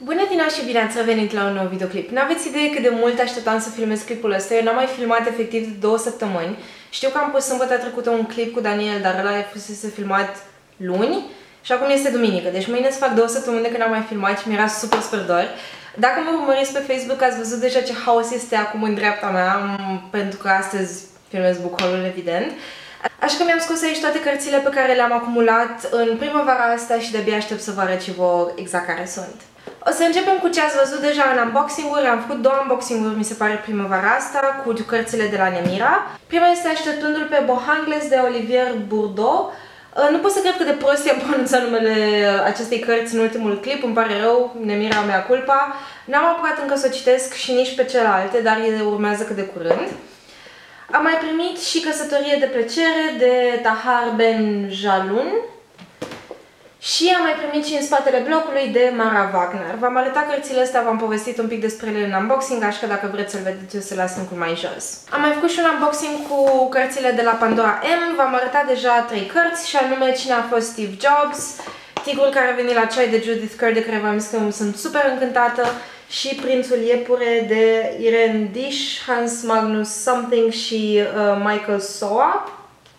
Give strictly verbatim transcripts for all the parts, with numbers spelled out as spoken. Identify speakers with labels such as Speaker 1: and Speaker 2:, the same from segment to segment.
Speaker 1: Bună Tina și bine ați revenit la un nou videoclip. N-aveți idee cât de mult așteptam să filmez clipul ăsta. Eu n-am mai filmat efectiv de două săptămăni. Știu că am pus sâmbătă trecută un clip cu Daniel, dar ăla a fusese filmat luni și acum este duminică. Deci mâine să fac două săptămâni de când am mai filmat și mi-era super, super dor. Dacă mă urmăriți pe Facebook, ați văzut deja ce haos este acum în dreapta mea, pentru că astăzi filmez bucolul, evident. Așa că mi-am scos aici toate cărțile pe care le-am acumulat în primăvara asta și de-abia aștept să vă arăt și vouă exact care sunt. O să începem cu ce ați văzut deja în unboxing-uri. Am făcut două unboxing-uri, mi se pare, primăvara asta, cu cărțile de la Nemira. Prima este Așteptându-l pe Bohangles de Olivier Bourdeau. Nu pot să cred cât de prost i-am pronunțat numele acestei cărți în ultimul clip, îmi pare rău, Nemira mea culpa. N-am apucat încă să o citesc și nici pe celelalte, dar ele urmează cât de curând. Am mai primit și Căsătorie de plăcere de Tahar Ben Jalloun. Și am mai primit și În spatele blocului de Mara Wagner. V-am arătat cărțile astea, v-am povestit un pic despre ele în unboxing, așa că dacă vreți să-l vedeți, eu să las linkul mai jos. Am mai făcut și un unboxing cu cărțile de la Pandora M. V-am arătat deja trei cărți, și anume Cine a fost Steve Jobs, Tigrul care a venit la ceai de Judith Kerr, de care v-am zis că sunt super încântată, și Prințul iepure de Irene Dish, Hans Magnus Something și uh, Michael Soa.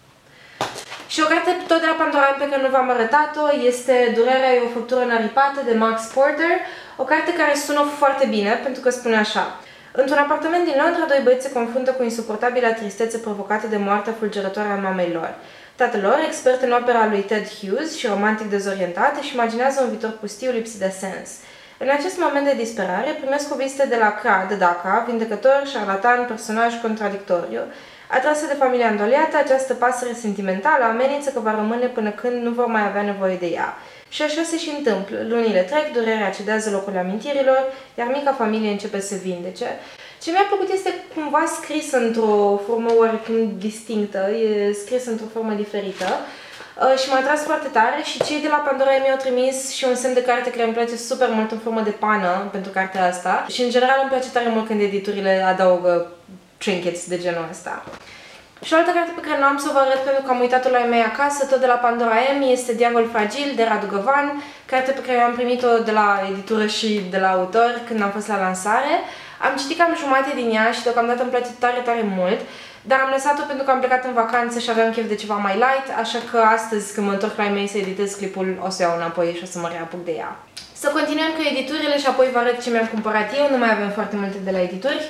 Speaker 1: Și o carte tot de la Pandora M pe care nu v-am arătat-o este Durerea e o făptură înaripată de Max Porter, o carte care sună foarte bine pentru că spune așa: într-un apartament din Londra, doi băieți se confruntă cu insuportabila tristețe provocată de moartea fulgerătoare a mamei lor. Tatăl lor, expert în opera lui Ted Hughes și romantic dezorientat, își imaginează un viitor pustiu lipsit de sens. În acest moment de disperare, primesc o vizită de la Kra de Daca, vindecător, șarlatan, personaj contradictoriu. Atrasă de familia îndoliată, această pasăre sentimentală amenință că va rămâne până când nu vor mai avea nevoie de ea. Și așa se și întâmplă. Lunile trec, durerea cedează locul amintirilor, iar mica familie începe să vindece. Ce mi-a plăcut este cumva scris într-o formă oarecum distinctă, e scris într-o formă diferită. Uh, și m-a atras foarte tare și cei de la Pandora mi-au trimis și un semn de carte care îmi place super mult în formă de pană pentru cartea asta. Și în general îmi place tare mult când editurile adaugă trinkets de genul ăsta. Și o altă carte pe care nu am să vă arăt pentru că am uitat-o la ei mei acasă, tot de la Pandora M, este Diavol Fragil de Radu Găvan, carte pe care am primit-o de la editură și de la autor când am fost la lansare. Am citit cam jumate din ea și deocamdată îmi place tare, tare mult, dar am lăsat-o pentru că am plecat în vacanță și aveam chef de ceva mai light, așa că astăzi, când mă întorc la ei mei să editez clipul, o să iau înapoi și o să mă reapuc de ea. Să continuăm cu editurile și apoi vă arăt ce mi-am cumpărat eu. Nu mai avem foarte multe de la edituri.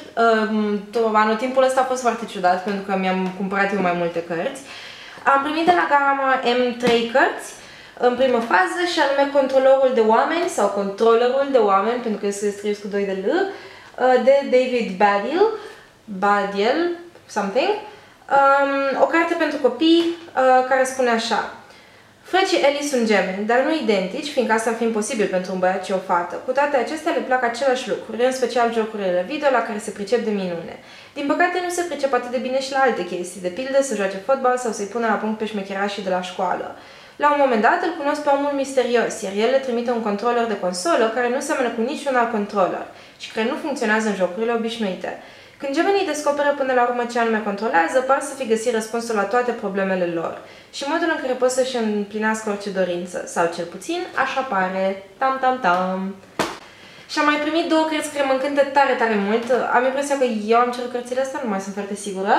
Speaker 1: Uh, anotimpul ăsta a fost foarte ciudat pentru că mi-am cumpărat eu mai multe cărți. Am primit de la Gama M trei cărți în primă fază, și anume Controlorul de oameni sau Controllerul de oameni, pentru că este scris cu doi de L, de David Baddiel, Baddiel, something. Um, o carte pentru copii uh, care spune așa: Fred și Ellie sunt gemeni, dar nu identici, fiindcă asta fiind posibil pentru un băiat și o fată. Cu toate acestea le plac același lucruri, în special jocurile video la care se pricep de minune. Din păcate nu se pricep atât de bine și la alte chestii, de pildă să joace fotbal sau să-i pună la punct pe șmecherașii de la școală. La un moment dat îl cunosc pe omul misterios, iar el le trimite un controller de consolă care nu seamănă cu niciun alt controller și care nu funcționează în jocurile obișnuite. Când gemenii descoperă până la urmă ce anume controlează, par să fi găsit răspunsul la toate problemele lor și modul în care pot să-și împlinească orice dorință, sau cel puțin așa pare. Tam tam tam. Și am mai primit două cărți care mă încântă tare, tare mult. Am impresia că eu am cerut cărțile astea, nu mai sunt foarte sigură.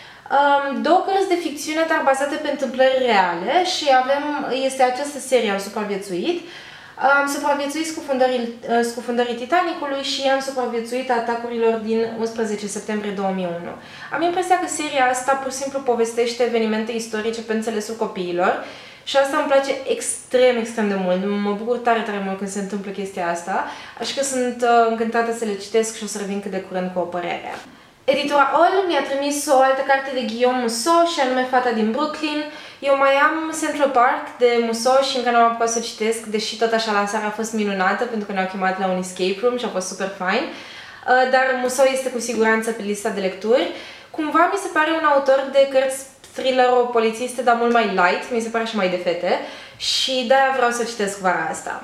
Speaker 1: Um, două cărți de ficțiune, dar bazate pe întâmplări reale, și avem, este această serie, Au supraviețuit. Am supraviețuit scufundării, scufundării Titanicului și am supraviețuit atacurilor din unsprezece septembrie două mii unu. Am impresia că seria asta pur și simplu povestește evenimente istorice pe înțelesul copiilor și asta îmi place extrem, extrem de mult. Mă bucur tare, tare mult când se întâmplă chestia asta, așa că sunt uh, încântată să le citesc și o să revin cât de curând cu o părere. Editura All mi-a trimis o altă carte de Guillaume Musso și anume Fata din Brooklyn. Eu mai am Central Park de Musso și încă nu am apucat să o citesc, deși tot așa lansarea a fost minunată pentru că ne-au chemat la un escape room și a fost super fain. Dar Musso este cu siguranță pe lista de lecturi. Cumva mi se pare un autor de cărți thriller-polițiste, dar mult mai light, mi se pare și mai de fete, și de-aia vreau să citesc vara asta.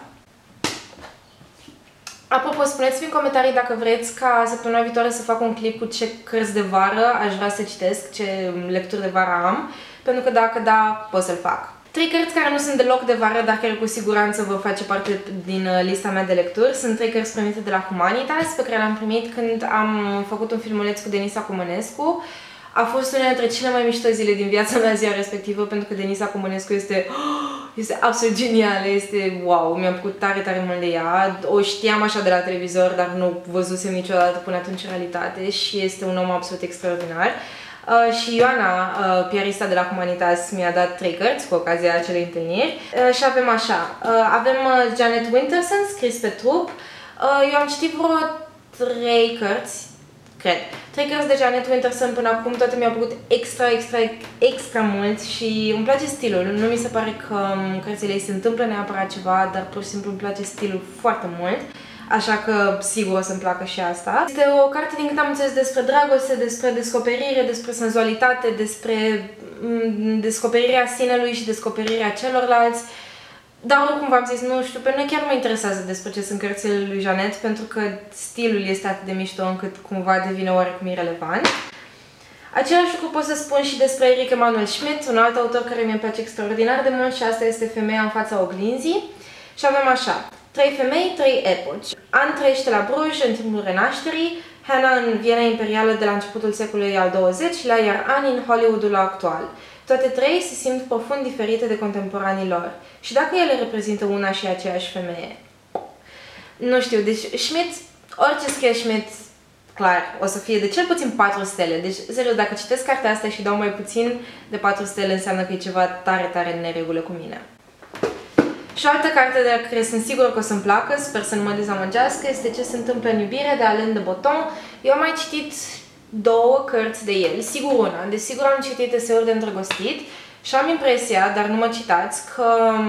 Speaker 1: Apropo, spuneți-mi în comentarii dacă vreți ca săptămâna viitoare să fac un clip cu ce cărți de vară aș vrea să citesc, ce lecturi de vară am, pentru că dacă da, pot să-l fac. Trei cărți care nu sunt deloc de vară, dar care cu siguranță vor face parte din lista mea de lecturi. Sunt trei cărți primite de la Humanitas, pe care le-am primit când am făcut un filmuleț cu Denisa Comănescu. A fost una dintre cele mai mișto zile din viața mea ziua respectivă, pentru că Denisa Comănescu este, este absolut genială, este wow, mi-am plăcut tare, tare mult de ea. O știam așa de la televizor, dar nu văzusem niciodată până atunci în realitate și este un om absolut extraordinar. Uh, și Ioana, uh, piarista de la Humanitas, mi-a dat trei cărți cu ocazia acelei întâlniri. Uh, și avem așa, uh, avem uh, Janet Winterson, scris pe trup. Uh, eu am citit vreo trei cărți, cred. Trei cărți de Janet Winterson până acum, toate mi-au plăcut extra, extra, extra mult și îmi place stilul. Nu mi se pare că um, cărțile ei se întâmplă neapărat ceva, dar pur și simplu îmi place stilul foarte mult. Așa că sigur o să-mi placă și asta. Este o carte, din câte am înțeles, despre dragoste, despre descoperire, despre senzualitate, despre descoperirea sinelui și descoperirea celorlalți. Dar oricum v-am zis, nu știu, pe noi chiar mă interesează despre ce sunt cărțile lui Janet, pentru că stilul este atât de mișto încât cumva devine oarecum irelevant. Același lucru pot să spun și despre Erich Emanuel Schmidt, un alt autor care mi-e place extraordinar de mult și asta este Femeia în fața oglinzii. Și avem așa. Trei femei, trei epoci. Anne trăiește la Bruj în timpul Renașterii, Hannah în Viena imperială de la începutul secolului al douăzecilea, iar Anne în Hollywoodul actual. Toate trei se simt profund diferite de contemporanii lor. Și dacă ele reprezintă una și aceeași femeie? Nu știu, deci Schmidt, orice scrie Schmidt, clar, o să fie de cel puțin patru stele. Deci, serios, dacă citesc cartea asta și dau mai puțin de patru stele, înseamnă că e ceva tare, tare în neregulă cu mine. Și o altă carte de la care sunt sigură că o să-mi placă, sper să nu mă dezamăgească, este Ce se întâmplă în iubire, de Alain de Botton. Eu am mai citit două cărți de el, sigur una. Desigur am citit Eseuri de îndrăgostit și am impresia, dar nu mă citați, că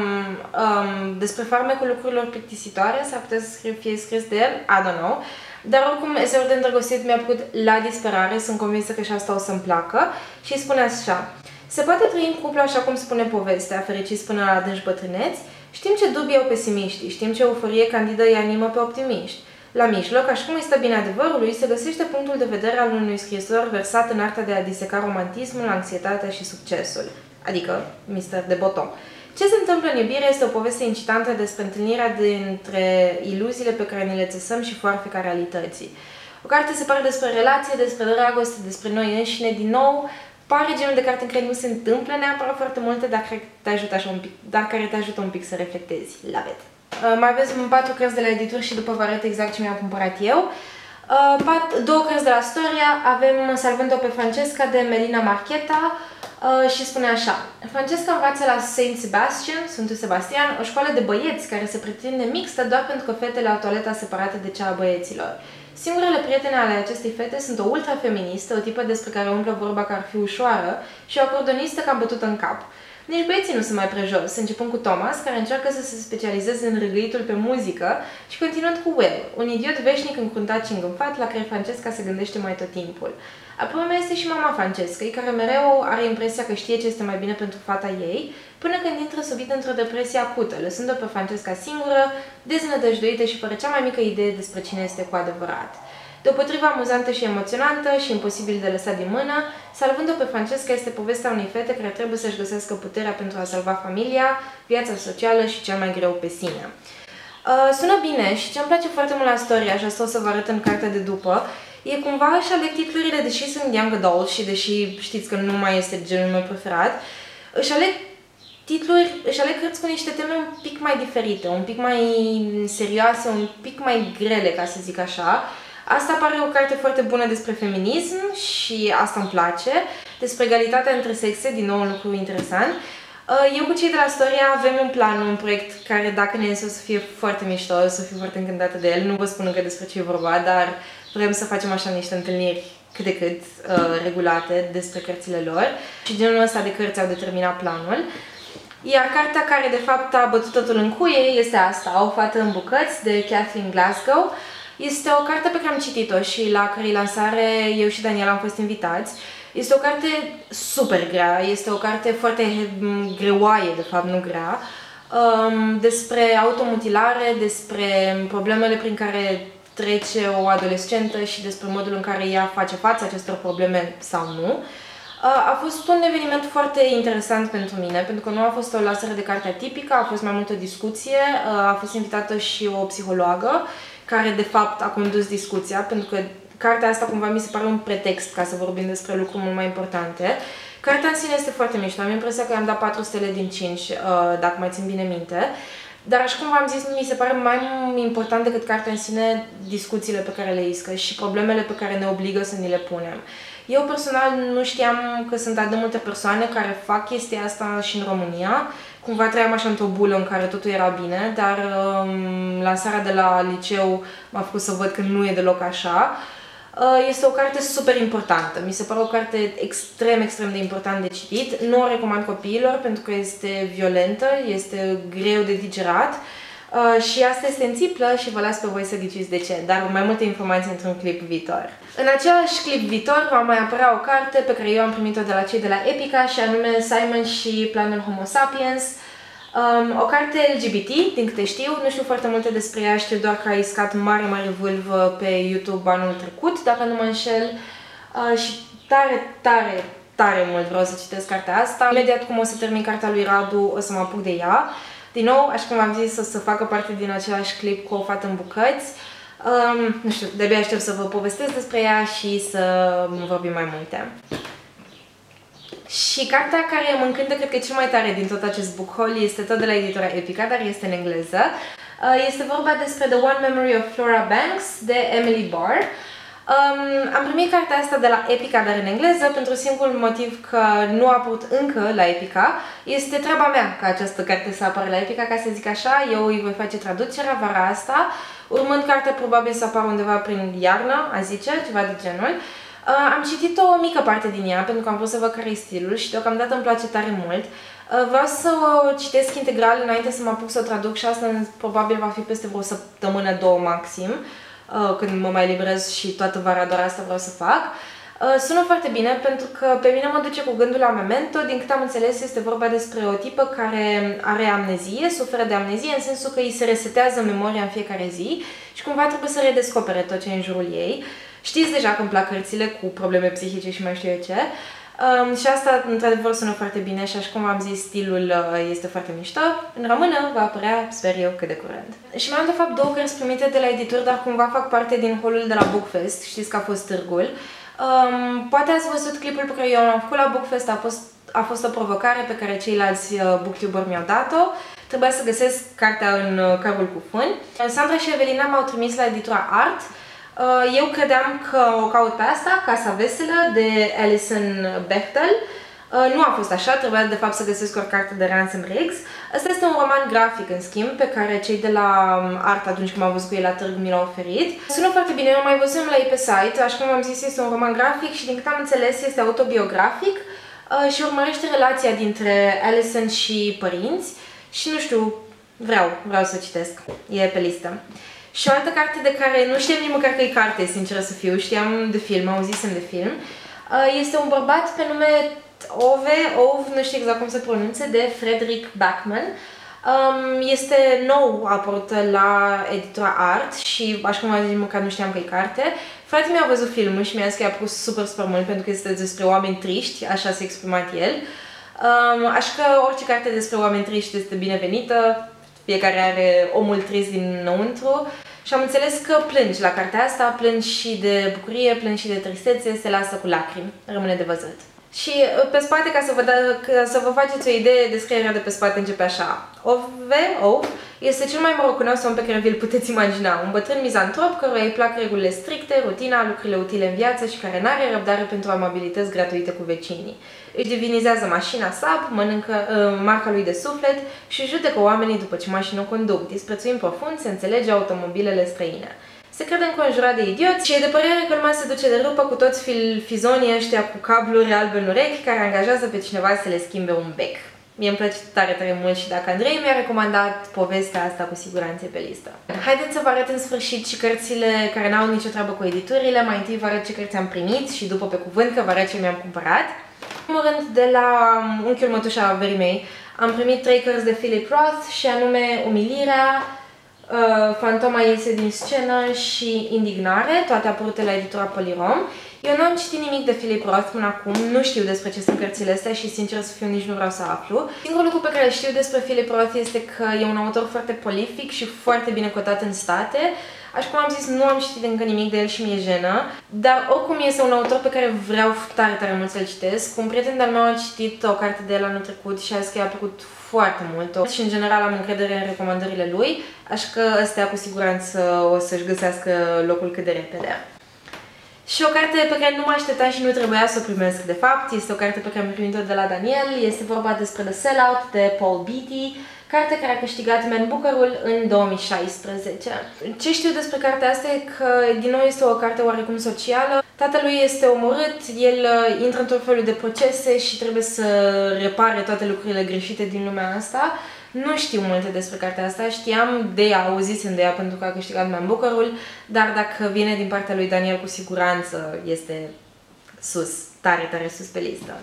Speaker 1: um, despre farmecul lucrurilor plictisitoare s-ar putea să fie scris de el, I don't know. Dar oricum, Eseuri de îndrăgostit mi-a plăcut la disperare, sunt convinsă că și asta o să-mi placă. Și spune așa: se poate trăi în cuplu așa cum spune povestea, fericiți până la adânci bătrâneți? Știm ce dubii au pesimiștii, știm ce euforie candidă îi animă pe optimiști. La mijloc, așa cum îi stă bine adevărului, se găsește punctul de vedere al unui scriitor versat în arta de a diseca romantismul, anxietatea și succesul, adică mister de Botton. Ce se întâmplă în iubire este o poveste incitantă despre întâlnirea dintre iluziile pe care ni le țesăm și foarfeca realității. O carte se pare despre relație, despre dragoste, despre noi înșine, din nou. Pare genul de carte în care nu se întâmplă neapărat foarte multe, dar care te ajută, așa un pic, dar care te ajută un pic să reflectezi. Love it! Uh, mai aveți patru cărți de la edituri și după vă arăt exact ce mi-am cumpărat eu. Uh, pat, două cărți de la Storia, avem Salvând-o pe Francesca de Melina Marchetta uh, și spune așa: Francesca învață la Saint Sebastian, Sfântul Sebastian, o școală de băieți care se pretinde mixtă doar pentru că fetele au toaleta separată de cea a băieților. Singurele prietene ale acestei fete sunt o ultrafeministă, o tipă despre care umblă vorba că ar fi ușoară, și o acordonistă cam bătută în cap. Nici băieții nu sunt mai prejos, începând cu Thomas, care încearcă să se specializeze în râgâitul pe muzică, și continuând cu Will, un idiot veșnic încruntat și îngânfat, la care Francesca se gândește mai tot timpul. Apoi mai este și mama Francescăi, care mereu are impresia că știe ce este mai bine pentru fata ei, până când intră subit într-o depresie acută, lăsând-o pe Francesca singură, deznădăjduită și fără cea mai mică idee despre cine este cu adevărat. Deopotrivă amuzantă și emoționantă și imposibil de lăsat din mână, Salvând-o pe Francesca este povestea unei fete care trebuie să-și găsească puterea pentru a salva familia, viața socială și cel mai greu pe sine. Uh, sună bine și ce-mi place foarte mult la Storia, și asta o să vă arăt în cartea de după, e cumva își aleg titlurile, deși sunt young adult și deși știți că nu mai este genul meu preferat, își aleg titluri, își aleg cărți cu niște teme un pic mai diferite, un pic mai serioase, un pic mai grele, ca să zic așa. Asta pare o carte foarte bună despre feminism și asta îmi place, despre egalitatea între sexe, din nou un lucru interesant. Eu cu cei de la Storia avem un plan, un proiect care, dacă ne iese, o să fie foarte mișto, o să fiu foarte încântată de el. Nu vă spun încă despre ce e vorba, dar vrem să facem așa niște întâlniri cât de cât uh, regulate despre cărțile lor și genul ăsta de cărți au determinat planul. Iar cartea care de fapt a bătut totul în cuie este asta, O fată în bucăți, de Kathleen Glasgow. Este o carte pe care am citit-o și la cărei lansare eu și Daniela am fost invitați. Este o carte super grea, este o carte foarte greoaie, de fapt, nu grea, um, despre automutilare, despre problemele prin care trece o adolescentă și despre modul în care ea face față acestor probleme sau nu. A fost un eveniment foarte interesant pentru mine, pentru că nu a fost o lansare de carte atipică, a fost mai mult o discuție, a fost invitată și o psihologă, care de fapt a condus discuția, pentru că cartea asta cumva mi se pare un pretext ca să vorbim despre lucruri mult mai importante. Cartea în sine este foarte mișto, am impresia că i-am dat patru stele din cinci, dacă mai țin bine minte. Dar așa cum v-am zis, mi se pare mai important decât cartea în sine discuțiile pe care le iscă și problemele pe care ne obligă să ni le punem. Eu personal nu știam că sunt atât de multe persoane care fac chestia asta și în România. Cumva trăiam așa într-o bulă în care totul era bine, dar um, lansarea de la liceu m-a făcut să văd că nu e deloc așa. Uh, este o carte super importantă, mi se pare o carte extrem, extrem de important de citit. Nu o recomand copiilor pentru că este violentă, este greu de digerat. Uh, și asta este în țiplă și vă las pe voi să ghiciți de ce, dar mai multe informații într-un clip viitor. În același clip viitor va mai apărea o carte pe care eu am primit-o de la cei de la Epica și anume Simon și Planul Homo Sapiens. Um, o carte L G B T, din câte știu, nu știu foarte multe despre ea, știu doar că a iscat mare, mare vâlvă pe YouTube anul trecut, dacă nu mă înșel. Uh, și tare, tare, tare mult vreau să citesc cartea asta. Imediat cum o să termin cartea lui Radu, o să mă apuc de ea. Din nou, așa cum am zis, o să facă parte din același clip cu O fată în bucăți. Um, nu știu, de-abia aștept să vă povestesc despre ea și să vorbim mai multe. Și cartea care mă încântă, cred că e cel mai tare din tot acest book haul, este tot de la editura Epica, dar este în engleză. Uh, este vorba despre The One Memory of Flora Banks, de Emily Barr. Um, am primit cartea asta de la Epica, dar în engleză, pentru singurul motiv că nu a apărut încă la Epica. Este treaba mea ca această carte să apară la Epica, ca să zic așa. Eu îi voi face traducerea vara asta, urmând cartea probabil să apară undeva prin iarnă, a zice, ceva de genul. Uh, am citit o mică parte din ea, pentru că am vrut să văd care e stilul și deocamdată îmi place tare mult. Uh, vreau să o citesc integral înainte să mă apuc să o traduc și asta probabil va fi peste vreo săptămână, două maxim. Când mă mai liberez și toată vara doar asta vreau să fac. Sună foarte bine pentru că pe mine mă duce cu gândul la Memento. Din câte am înțeles, este vorba despre o tipă care are amnezie, suferă de amnezie, în sensul că îi se resetează memoria în fiecare zi și cumva trebuie să redescopere tot ce e în jurul ei. Știți deja că îmi plac cărțile cu probleme psihice și mai știu eu ce. Um, și asta, într-adevăr, sună foarte bine și așa cum am zis, stilul uh, este foarte mișto. În română va apărea, sper eu, cât de curând. Și mai am, de fapt, două cărți primite de la editori, dar cumva fac parte din holul de la Bookfest. Știți că a fost târgul. Um, poate ați văzut clipul pe care eu l-am făcut la Bookfest, a fost, a fost o provocare pe care ceilalți uh, booktuberi mi-au dat-o. Trebuia să găsesc cartea în uh, carul cu fân. Sandra și Evelina m-au trimis la editura Art. Eu credeam că o caut pe asta, Casa Veselă, de Alison Bechdel. Nu a fost așa, trebuia de fapt să găsesc o carte de Ransom Riggs. Asta este un roman grafic, în schimb, pe care cei de la Art, atunci când m-au văzut cu ei la târg, mi l-au oferit. Sună foarte bine, eu mai văzusem la ei pe site, așa cum am zis, este un roman grafic și din câte am înțeles este autobiografic și urmărește relația dintre Alison și părinți și nu știu, vreau, vreau să citesc, e pe listă. Și o altă carte de care nu știam nici măcar că e carte, sinceră să fiu, știam de film, auzisem de film. Este un bărbat pe nume Ove, Ove, nu știu exact cum se pronunțe, de Frederick Backman. Este nou apărut la editura Art și, așa cum am zis, măcar nu știam că e carte. Fratele mi-a văzut filmul și mi-a zis că i-a plăcut super, super mult pentru că este despre oameni triști, așa s-a exprimat el. Așa că orice carte despre oameni triști este binevenită. Fiecare are omul trist dinăuntru și am înțeles că plângi la cartea asta, plângi și de bucurie, plângi și de tristețe, se lasă cu lacrimi, rămâne de văzut. Și pe spate, ca să vă, da, ca să vă faceți o idee, descrierea de pe spate începe așa. Ove, Ove, este cel mai morocunos om pe care vi-l puteți imagina, un bătrân mizantrop căruia îi plac regulile stricte, rutina, lucrurile utile în viață și care n-are răbdare pentru amabilități gratuite cu vecinii. Își divinizează mașina Saab, mănâncă uh, marca lui de suflet și judecă oamenii după ce mașina o conduc, disprețuind profund se înțelege automobilele străine. Se crede înconjurat de idioți și e de părere că lumea se duce de râpă cu toți fizonii ăștia cu cabluri albe în urechi care angajează pe cineva să le schimbe un bec. Mie îmi place tare, tare mult și dacă Andrei mi-a recomandat povestea asta, cu siguranță e pe listă. Haideți să vă arăt în sfârșit și cărțile care n-au nicio treabă cu editurile. Mai întâi vă arăt ce cărți am primit și după pe cuvânt că vă arăt ce mi-am cumpărat. În primul rând, de la unchiul mătușa verii mei, am primit trei cărți de Philip Roth și anume Umilirea, Uh, Fantoma iese din scenă și Indignare, toate apărute la editura Polyrom. Eu nu am citit nimic de Philip Roth până acum, nu știu despre ce sunt cărțile astea și sincer să fiu nici nu vreau să aflu. Singurul lucru pe care știu despre Philip Roth este că e un autor foarte prolific și foarte bine cotat în state. Așa cum am zis, nu am citit încă nimic de el și mi-e jenă, dar oricum este un autor pe care vreau tare, tare mult să-l citesc. Un prieten de-al meu a citit o carte de el anul trecut și a zis că i-a plăcut foarte mult și în general am încredere în recomandările lui, așa că astea cu siguranță o să-și găsească locul cât de repede. Și o carte pe care nu mă așteptam și nu trebuia să o primesc de fapt, este o carte pe care am primit-o de la Daniel, este vorba despre The Sellout de Paul Beatty, carte care a câștigat Man Booker-ul în două mii șaisprezece. Ce știu despre cartea asta e că, din nou, este o carte oarecum socială. Tatălui este omorât, el intră într-un felul de procese și trebuie să repare toate lucrurile greșite din lumea asta. Nu știu multe despre cartea asta, știam de ea, auzisem de ea pentru că a câștigat Man Booker-ul, dar dacă vine din partea lui Daniel, cu siguranță este sus, tare, tare sus pe listă.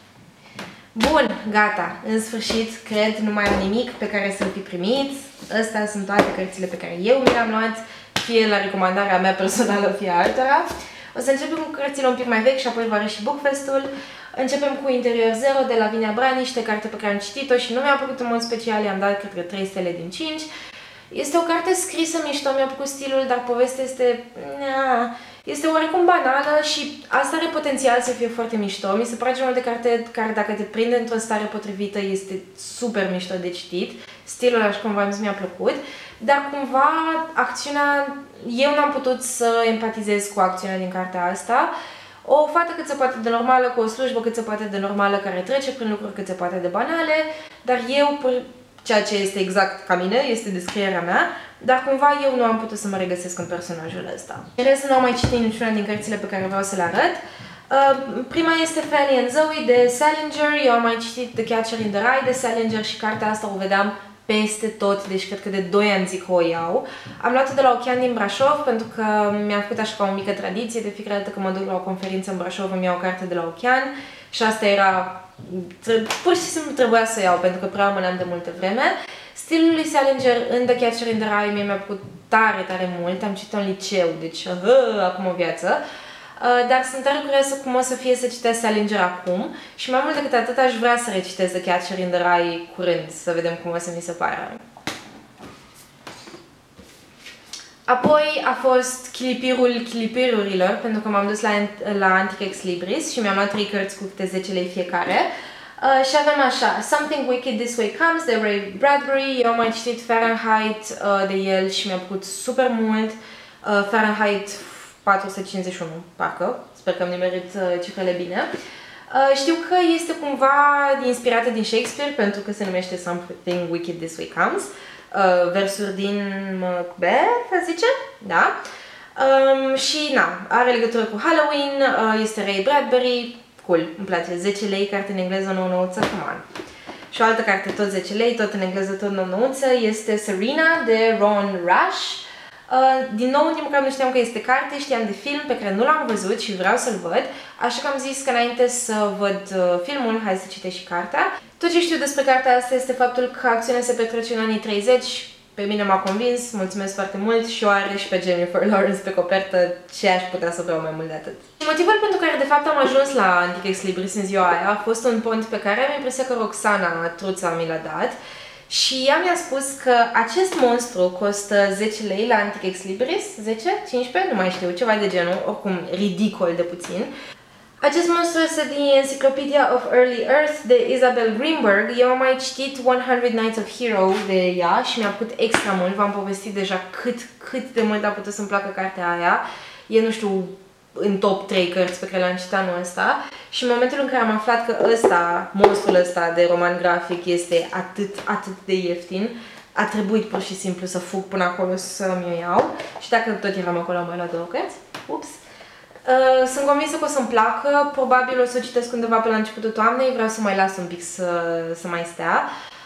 Speaker 1: Bun, gata, în sfârșit, cred, nu mai am nimic pe care să-l fi primit. Astea sunt toate cărțile pe care eu mi le-am luat, fie la recomandarea mea personală, fie altora. O să începem cu cărțile un pic mai vechi și apoi va și Bookfest-ul. Începem cu Interior Zero de Lavinia Braniște, carte pe care am citit-o și nu mi-a plăcut în mod special, i-am dat, cred că, trei stele din cinci. Este o carte scrisă mișto, mi-a plăcut stilul, dar povestea este... este oarecum banală și asta are potențial să fie foarte mișto. Mi se pare genul de carte care, dacă te prinde într-o stare potrivită, este super mișto de citit. Stilul, așa cum v-am zis, mi-a plăcut. Dar cumva, acțiunea... eu n-am putut să empatizez cu acțiunea din cartea asta. O fată cât se poate de normală, cu o slujbă cât se poate de normală, care trece prin lucruri cât se poate de banale, dar eu, ceea ce este exact ca mine, este descrierea mea, dar cumva eu nu am putut să mă regăsesc în personajul ăsta. În rest, nu am mai citit niciuna din cărțile pe care vreau să le arăt. Uh, prima este Fanny and Zoe de Salinger, eu am mai citit The Catcher in the Rye de Salinger și cartea asta o vedeam peste tot, deci cred că de doi ani zic că o iau. Am luat-o de la Ochean din Brașov pentru că mi-am făcut așa ca o mică tradiție, de fiecare dată când mă duc la o conferință în Brașov îmi iau o carte de la Ochean și asta era, pur și simplu trebuia să o iau pentru că prea amânam de multă vreme. Stilul lui Salinger în The Catcher in the Rye mie mi-a plăcut tare, tare mult, am citit-o în liceu, deci uh, acum o viață. Uh, dar sunt tare curioasă cum o să fie să citesc Salinger acum și mai mult decât atât aș vrea să recitesc The Catcher in the Rye curând, să vedem cum o să mi se pară. Apoi a fost Chilipirul chilipirurilor, pentru că m-am dus la, la Antic Ex Libris și mi-am luat trei cărți cu câte zece lei fiecare. Uh, și avem așa, Something Wicked This Way Comes de Ray Bradbury, eu am mai citit Fahrenheit uh, de el și mi-a plăcut super mult, uh, Fahrenheit patru sute cincizeci și unu, parcă, sper că am nimerit uh, cifrele bine. Uh, știu că este cumva inspirată din Shakespeare pentru că se numește Something Wicked This Way Comes, uh, versuri din Macbeth, zice? Da. Um, și na, are legătură cu Halloween, uh, este Ray Bradbury, cool, îmi place, zece lei, carte în engleză nouă-nouță, come on. Și o altă carte tot zece lei, tot în engleză, tot nouă-nouță, este Serena de Ron Rush. Uh, din nou, din măcar nu știam că este carte, știam de film pe care nu l-am văzut și vreau să-l văd, așa că am zis că înainte să văd uh, filmul, hai să citesc și cartea. Tot ce știu despre cartea asta este faptul că acțiunea se petrece în anii treizeci, pe mine m-a convins, mulțumesc foarte mult și o are și pe Jennifer Lawrence pe copertă, ce aș putea să vreau mai mult de atât. Motivul pentru care de fapt am ajuns la Antic Ex Libris în ziua aia a fost un pont pe care am impresia că Roxana, truța, mi l-a dat. Și ea mi-a spus că acest monstru costă zece lei la Antic Ex Libris, zece, cincisprezece, nu mai știu, ceva de genul, oricum ridicol de puțin. Acest monstru este din Encyclopedia of Early Earth de Isabel Greenberg. Eu am mai citit one hundred Nights of Hero de ea și mi-a plăcut extra mult, v-am povestit deja cât, cât de mult a putut să-mi placă cartea aia. E, nu știu, în top trei cărți pe care le-am citit anul ăsta și în momentul în care am aflat că ăsta, monstrul ăsta de roman grafic este atât, atât de ieftin, a trebuit pur și simplu să fug până acolo să mi-o iau și dacă tot eram acolo am mai luat două cărți, ups. Uh, sunt convinsă că o să-mi placă, probabil o să o citesc undeva pe la începutul toamnei, vreau să mai las un pic să, să mai stea.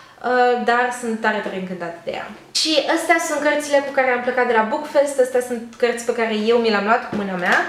Speaker 1: Uh, dar sunt tare, tare încântată de ea. Și astea sunt cărțile cu care am plecat de la Bookfest, astea sunt cărți pe care eu mi le-am luat cu mâna mea.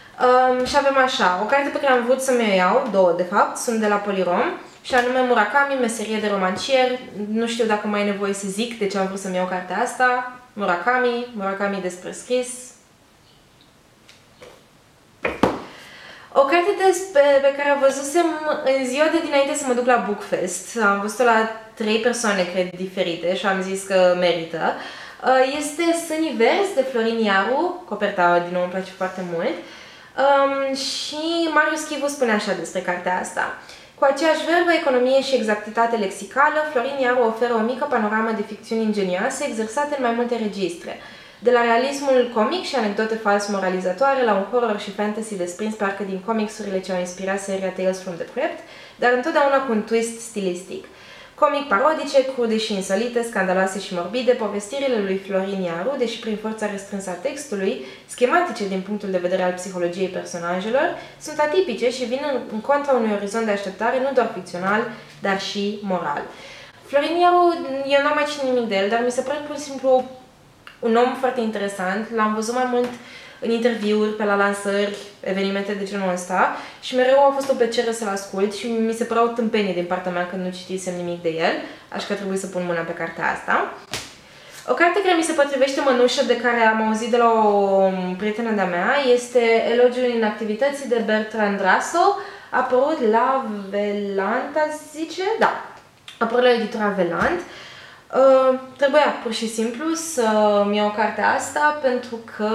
Speaker 1: Um, și avem așa, o carte pe care am vrut să mi-o iau, două de fapt, sunt de la Polyrom, și anume Murakami, Meserie de romancier. Nu știu dacă mai e nevoie să zic de ce am vrut să-mi iau cartea asta. Murakami, Murakami despre scris. O carte despre, pe care o văzusem în ziua de dinainte să mă duc la Bookfest. Am văzut-o la trei persoane, cred, diferite și am zis că merită. Este Sânii Verzi de Florin Iaru, coperta din nou îmi place foarte mult. Um, și Marius Chivu spune așa despre cartea asta. Cu aceeași verbă, economie și exactitate lexicală, Florin Iaru oferă o mică panoramă de ficțiuni ingenioase exersate în mai multe registre. De la realismul comic și anecdote fals moralizatoare la un horror și fantasy desprins parcă din comicsurile ce au inspirat seria Tales from the Crypt, dar întotdeauna cu un twist stilistic. Comic parodice, crude și insolite, scandaloase și morbide, povestirile lui Florin Iaru, deși prin forța restrânsă a textului, schematice din punctul de vedere al psihologiei personajelor, sunt atipice și vin în, în contra unui orizont de așteptare nu doar ficțional, dar și moral. Florin Iaru, eu n-am mai citit nimic de el, dar mi se pare pur și simplu un om foarte interesant. L-am văzut mai mult în interviuri, pe la lansări, evenimente de genul ăsta și mereu a fost o plăcere să-l ascult și mi se părea o tâmpenie din partea mea când nu citisem nimic de el, așa că trebuie să pun mâna pe cartea asta. O carte care mi se potrivește mănușă, de care am auzit de la o prietenă de-a mea, este Elogiul inactivității de Bertrand Russell, apărut la Velant, zice? Da, apărut la editura Velant. Uh, trebuia pur și simplu să-mi iau cartea asta pentru că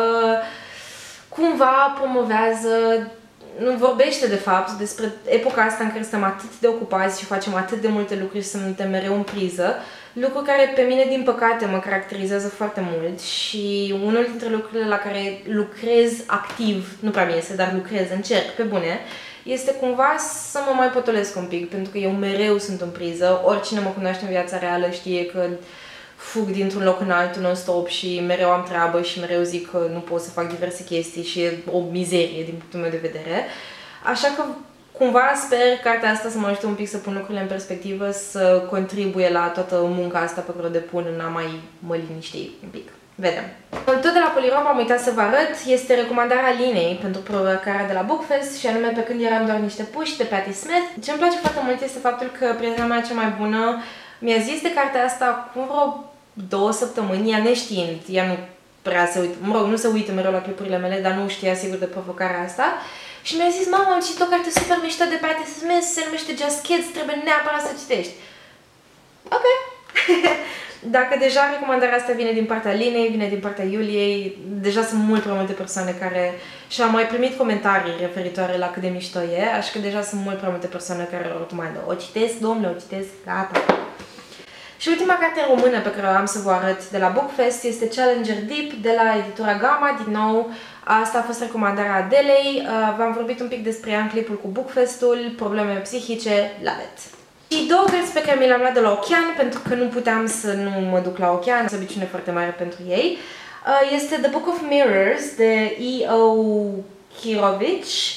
Speaker 1: cumva promovează, nu vorbește de fapt despre epoca asta în care suntem atât de ocupați și facem atât de multe lucruri și suntem mereu în priză, lucru care pe mine din păcate mă caracterizează foarte mult și unul dintre lucrurile la care lucrez activ, nu prea mi iese, dar lucrez, încerc pe bune, este cumva să mă mai potolesc un pic, pentru că eu mereu sunt în priză, oricine mă cunoaște în viața reală știe că fug dintr-un loc în altul non-stop și mereu am treabă și mereu zic că nu pot să fac diverse chestii și e o mizerie din punctul meu de vedere. Așa că cumva sper cartea asta să mă ajute un pic să pun lucrurile în perspectivă, să contribuie la toată munca asta pe care o depun în a mai mă liniști un pic. Vedem. Tot de la Polirom am uitat să vă arăt, este recomandarea Linei pentru provocarea de la Bookfest și anume Pe când eram doar niște puși de Patti Smith. Ce îmi place foarte mult este faptul că prietena mea cea mai bună mi-a zis de cartea asta acum vreo două săptămâni, ea neștiind, ea nu prea se uită, mă rog, nu se uită mereu la clipurile mele, dar nu știa sigur de provocarea asta. Și mi-a zis, mama, am citit o carte super mișto de Patti Smith, se numește Just Kids, trebuie neapărat să citești. Ok. Dacă deja recomandarea asta vine din partea Linei, vine din partea Iuliei, deja sunt mult prea multe persoane care și-au mai primit comentarii referitoare la cât de mișto e, așa că deja sunt mult prea multe persoane care o recomandă. O citesc, domnule, o citesc, gata. Și ultima carte română pe care o am să vă arăt de la Bookfest este Challenger Deep de la editura Gamma. Din nou, asta a fost recomandarea Adelei. V-am vorbit un pic despre ea în clipul cu Bookfestul, probleme psihice, la vet. Și două cărți pe care mi le-am luat de la Ocean, pentru că nu puteam să nu mă duc la Ocean, este o obiceiune foarte mare pentru ei. Este The Book of Mirrors de E O Kirovich.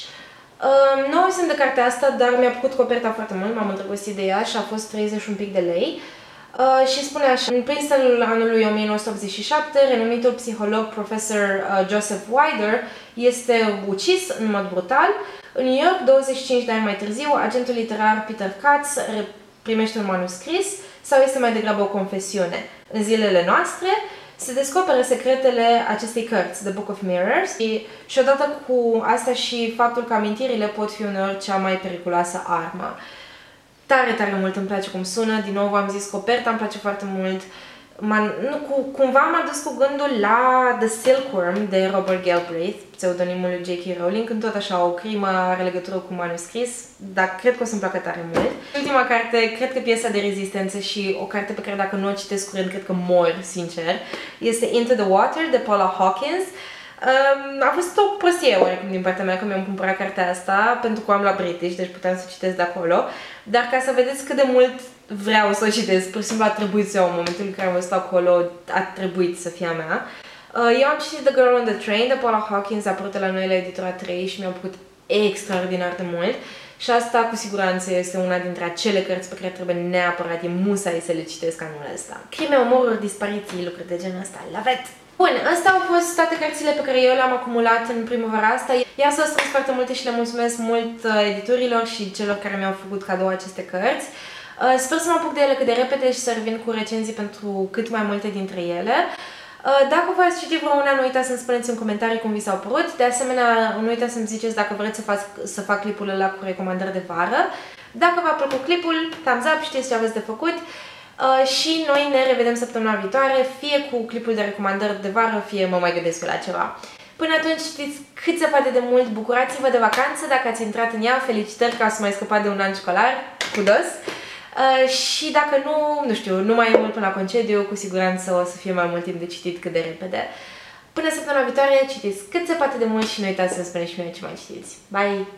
Speaker 1: Nu auzim de cartea asta, dar mi-a plăcut coperta foarte mult, m-am îndrăgostit de ea și a fost treizeci și un pic de lei. Uh, și spune așa, în Princeton anului o mie nouă sute optzeci și șapte, renumitul psiholog profesor uh, Joseph Weider este ucis în mod brutal. În New York, douăzeci și cinci de ani mai târziu, agentul literar Peter Katz primește un manuscris sau este mai degrabă o confesiune. În zilele noastre se descoperă secretele acestei cărți, The Book of Mirrors, și, și odată cu asta și faptul că amintirile pot fi uneori cea mai periculoasă armă. Tare, tare mult îmi place cum sună, din nou v-am zis, coperta îmi place foarte mult. Nu, cu, cumva m-a dus cu gândul la The Silkworm de Robert Galbraith, pseudonimul lui J K Rowling, când tot așa o crimă are legătură cu manuscris, dar cred că o să-mi placă tare mult. Ultima carte, cred că Piesa de rezistență și o carte pe care dacă nu o citesc curând, cred că mor, sincer, este Into the Water de Paula Hawkins. Um, a fost o prostie oarecum din partea mea că mi-am cumpărat cartea asta, pentru că am la British, deci puteam să citesc de acolo, dar ca să vedeți cât de mult vreau să o citesc, pur și simplu a trebuit să iau în momentul în care am văzut acolo, a trebuit să fie a mea. Uh, eu am citit The Girl on the Train de Paula Hawkins, apărut la noi la editura trei și mi-a plăcut extraordinar de mult. Și asta cu siguranță este una dintre acele cărți pe care trebuie neapărat, e musai să le citesc anul ăsta. Crime, omoruri, dispariții, lucruri de genul ăsta, la vet! Bun, astea au fost toate cărțile pe care eu le-am acumulat în primăvara asta. Iar s-au strâns foarte multe și le mulțumesc mult editorilor și celor care mi-au făcut cadou aceste cărți. Sper să mă apuc de ele cât de repede și să revin cu recenzii pentru cât mai multe dintre ele. Dacă v-ați citit vreuna, nu uitați să-mi spuneți în comentarii cum vi s-au părut. De asemenea, nu uitați să-mi ziceți dacă vreți să fac, să fac clipul ăla cu recomandări de vară. Dacă v-a plăcut clipul, thumbs up, știți ce aveți de făcut. Uh, și noi ne revedem săptămâna viitoare, fie cu clipul de recomandări de vară, fie mă mai gândesc la ceva. Până atunci știți cât se poate de mult, bucurați-vă de vacanță, dacă ați intrat în ea, felicitări că ați mai scăpat de un an școlar, kudos. Uh, și dacă nu, nu știu, nu mai e mult până la concediu, cu siguranță o să fie mai mult timp de citit cât de repede. Până săptămâna viitoare, citiți cât se poate de mult și nu uitați să-mi spuneți și mie ce mai citiți. Bye!